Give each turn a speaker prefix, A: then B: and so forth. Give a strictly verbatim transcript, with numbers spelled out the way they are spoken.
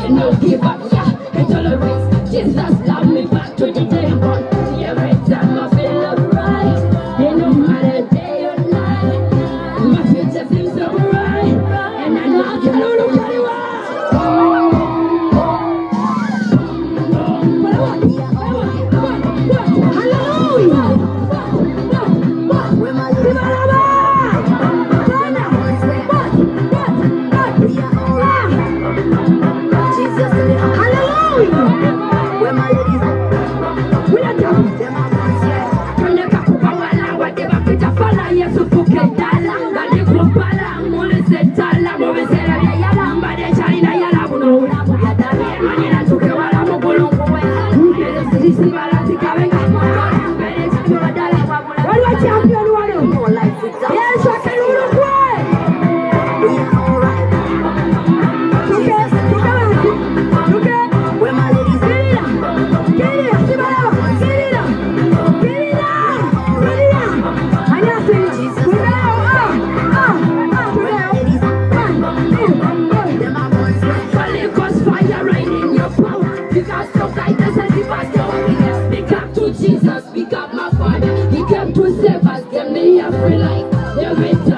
A: me no give up, yeah. Can't tolerate. Jesus love me back to the day I'm born. Every time I feel alright, it no matter day or night. My future seems so bright, and I know I can do nobody right. Jesus, pick up my father. He came to save us, give me a free life. Every time